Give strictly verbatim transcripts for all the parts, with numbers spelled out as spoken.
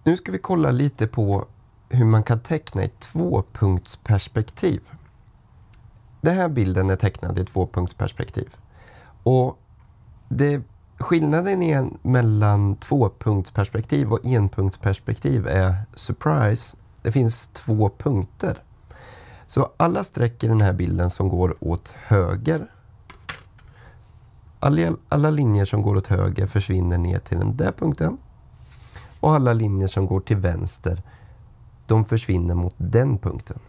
Nu ska vi kolla lite på hur man kan teckna i tvåpunktsperspektiv. Den här bilden är tecknad i tvåpunktsperspektiv. Och det, skillnaden är mellan tvåpunktsperspektiv och enpunktsperspektiv är surprise. Det finns två punkter. Så alla streck i den här bilden som går åt höger, alla, alla linjer som går åt höger försvinner ner till den där punkten. Och alla linjer som går till vänster, de försvinner mot den punkten.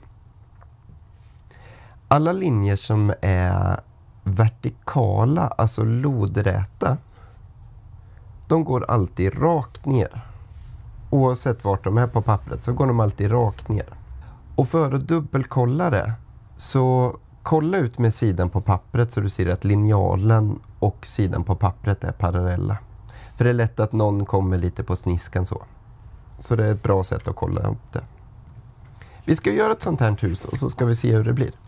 Alla linjer som är vertikala, alltså lodräta, de går alltid rakt ner. Oavsett vart de är på pappret så går de alltid rakt ner. Och för att dubbelkolla det, så kolla ut med sidan på pappret så du ser att linjalen och sidan på pappret är parallella. För det är lätt att någon kommer lite på sniskan så. Så det är ett bra sätt att kolla upp det. Vi ska göra ett sånt här hus och så ska vi se hur det blir.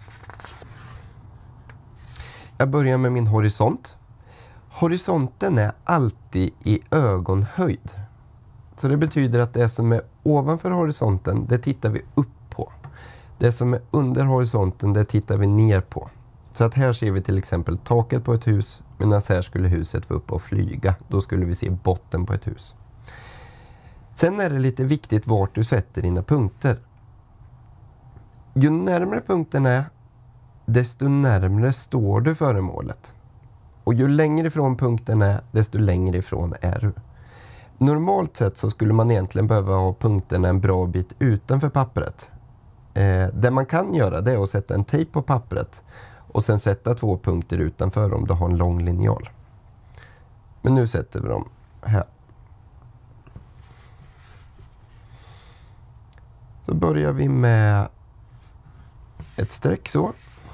Jag börjar med min horisont. Horisonten är alltid i ögonhöjd. Så det betyder att det som är ovanför horisonten, det tittar vi upp på. Det som är under horisonten, det tittar vi ner på. Så att här ser vi till exempel taket på ett hus, medan här skulle huset vara uppe och flyga. Då skulle vi se botten på ett hus. Sen är det lite viktigt vart du sätter dina punkter. Ju närmare punkten är, desto närmare står du föremålet. Och ju längre ifrån punkten är, desto längre ifrån är du. Normalt sett så skulle man egentligen behöva ha punkterna en bra bit utanför pappret. Eh, det man kan göra, det är att sätta en tejp på pappret och sen sätta två punkter utanför om du har en lång linjal. Men nu sätter vi dem här. Så börjar vi med ett streck så.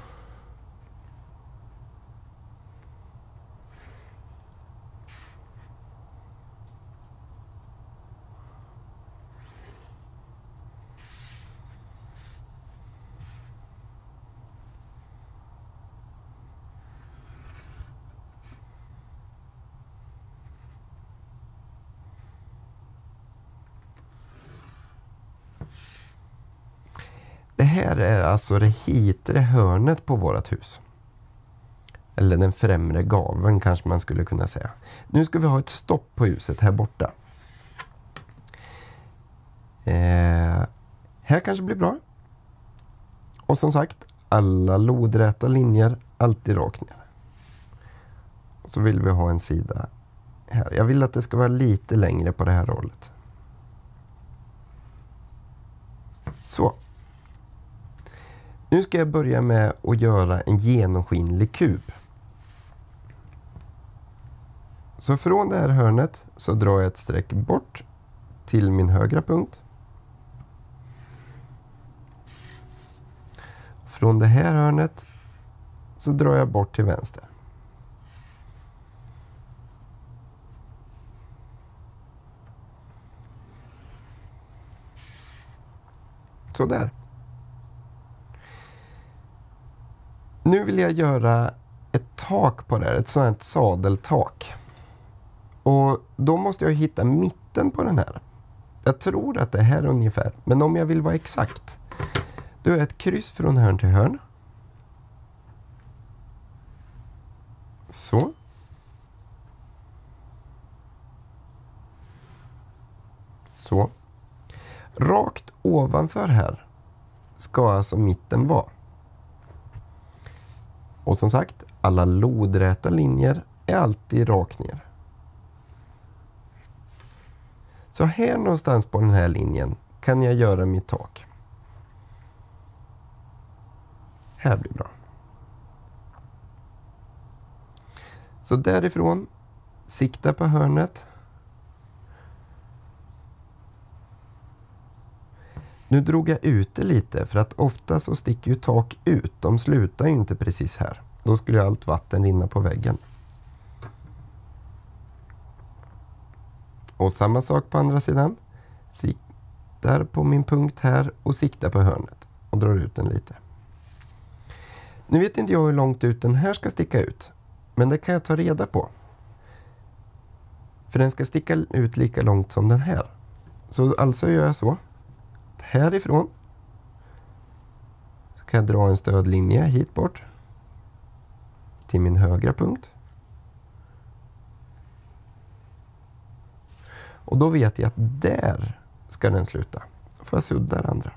Det här är alltså det hitre hörnet på vårt hus. Eller den främre gaveln kanske man skulle kunna säga. Nu ska vi ha ett stopp på huset här borta. Eh, här kanske blir bra. Och som sagt, alla lodräta linjer alltid rakt ner. Och så vill vi ha en sida här. Jag vill att det ska vara lite längre på det här hållet. Så. Nu ska jag börja med att göra en genomskinlig kub. Så från det här hörnet så drar jag ett streck bort till min högra punkt. Från det här hörnet så drar jag bort till vänster. Så där. Nu vill jag göra ett tak på det här, ett sådant sadeltak. Och då måste jag hitta mitten på den här. Jag tror att det är här ungefär, men om jag vill vara exakt, då är ett kryss från hörn till hörn. Så. Så. Rakt ovanför här ska alltså mitten vara. Och som sagt, alla lodräta linjer är alltid rakt ner. Så här någonstans på den här linjen kan jag göra mitt tak. Här blir bra. Så därifrån, sikta på hörnet. Nu drog jag ut det lite för att ofta så sticker ju tak ut. De slutar ju inte precis här. Då skulle allt vatten rinna på väggen. Och samma sak på andra sidan. Siktar på min punkt här och siktar på hörnet. Och drar ut den lite. Nu vet inte jag hur långt ut den här ska sticka ut. Men det kan jag ta reda på. För den ska sticka ut lika långt som den här. Så alltså gör jag så. Härifrån så kan jag dra en stödlinje hit bort till min högra punkt. Och då vet jag att där ska den sluta. Då får jag sudda det andra.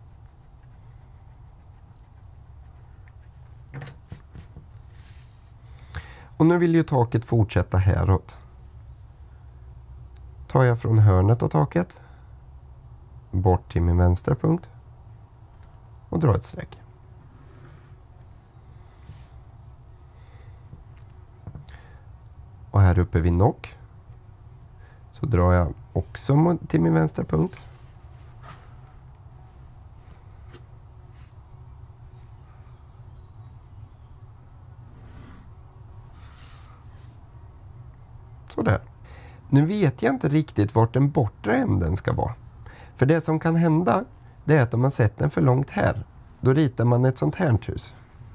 Och nu vill ju taket fortsätta häråt. Tar jag från hörnet av taket bort till min vänstra punkt och drar ett streck. Och här uppe vid nock så drar jag också till min vänstra punkt. Sådär. Nu vet jag inte riktigt vart den bortre änden ska vara. För det som kan hända, det är att om man sätter den för långt här, då ritar man ett sånt här hus.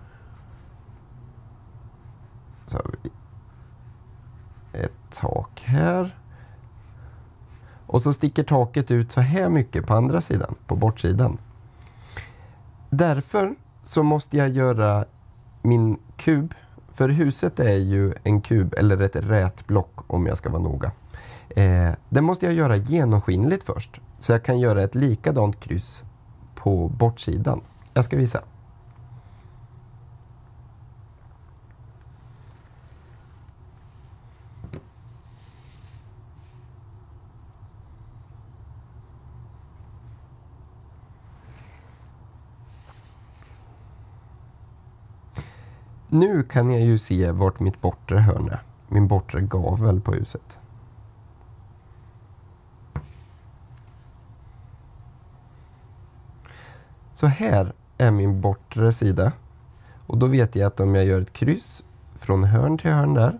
Så har vi ett tak här. Och så sticker taket ut så här mycket på andra sidan, på bortsidan. Därför så måste jag göra min kub, för huset är ju en kub eller ett rätblock om jag ska vara noga. Eh, det måste jag göra genomskinligt först, så jag kan göra ett likadant kryss på bortsidan. Jag ska visa. Nu kan jag ju se vart mitt bortre hörn är. Min bortre gavel på huset. Så här är min bortre sida. Och då vet jag att om jag gör ett kryss från hörn till hörn där.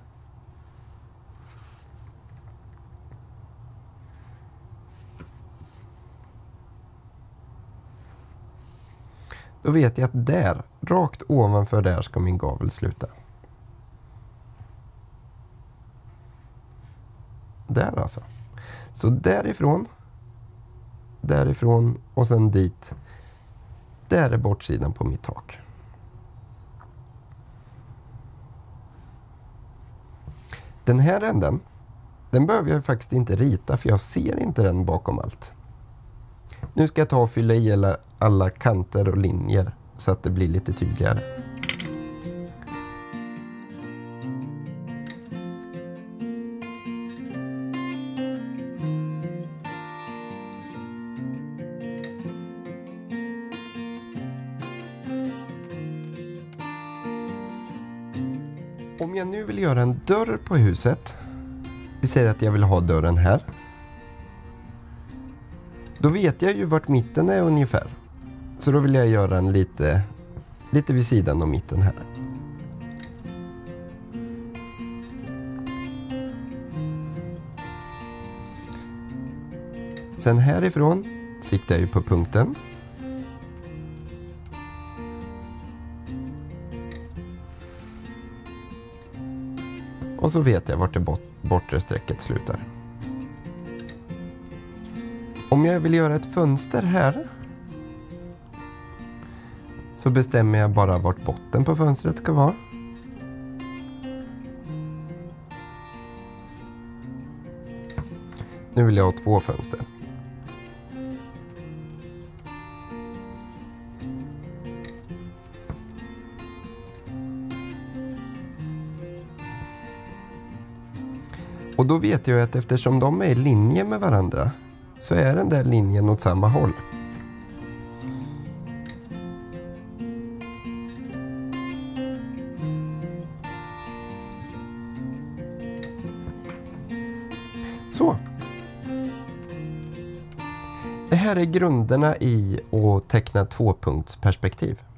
Då vet jag att där, rakt ovanför där, ska min gavel sluta. Där alltså. Så därifrån, därifrån och sen dit. Där är bortsidan på mitt tak. Den här änden, den behöver jag faktiskt inte rita, för jag ser inte den bakom allt. Nu ska jag ta och fylla i alla, alla kanter och linjer så att det blir lite tydligare. Om jag nu vill göra en dörr på huset, vi säger att jag vill ha dörren här. Då vet jag ju vart mitten är ungefär. Så då vill jag göra en lite, lite vid sidan av mitten här. Sen härifrån siktar jag ju på punkten. Och så vet jag vart det bort, bortre strecket slutar. Om jag vill göra ett fönster här så bestämmer jag bara vart botten på fönstret ska vara. Nu vill jag ha två fönster. Och då vet jag att eftersom de är i linje med varandra så är den där linjen åt samma håll. Så. Det här är grunderna i att teckna tvåpunktsperspektiv.